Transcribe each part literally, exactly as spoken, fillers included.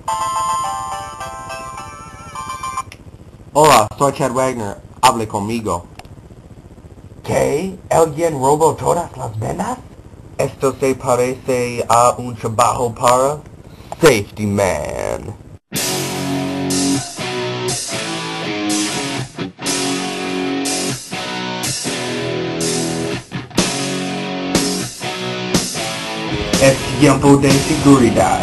Hola, soy Chad Wagner. Hable conmigo. ¿Qué? ¿Alguien robó todas las vendas? Esto se parece a un trabajo para Safetyman. Es tiempo de seguridad.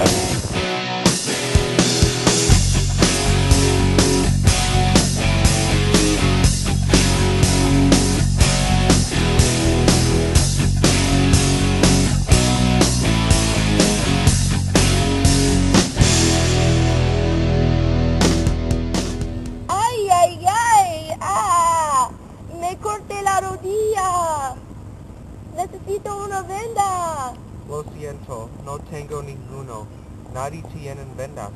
¡Ay, ay, ay! ¡Ah! ¡Me corté la rodilla! ¡Necesito una venda! Lo siento, no tengo ninguno. Nadie tiene vendas.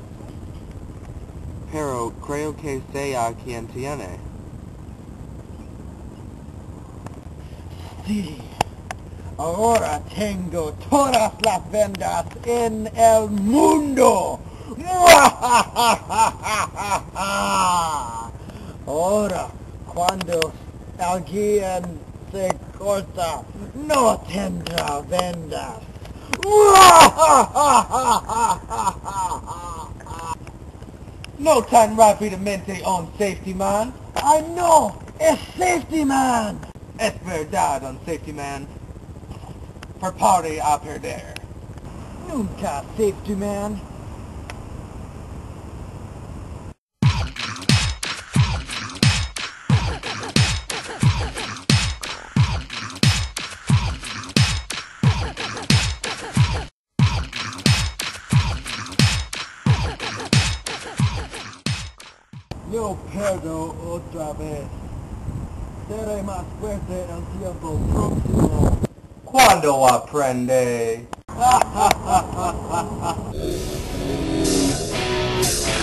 Pero creo que sea quien tiene. Sí. Ahora tengo todas las vendas en el mundo. Ahora, cuando alguien se corta, no tendrá vendas. No tan rápidamente, Unsafetyman. ¡Ay, no! ¡Es Safetyman! Es verdad, Unsafetyman. Prepare a perder. Nunca, Safetyman. Yo pierdo otra vez. Seré más fuerte el tiempo próximo. ¿Cuándo aprende?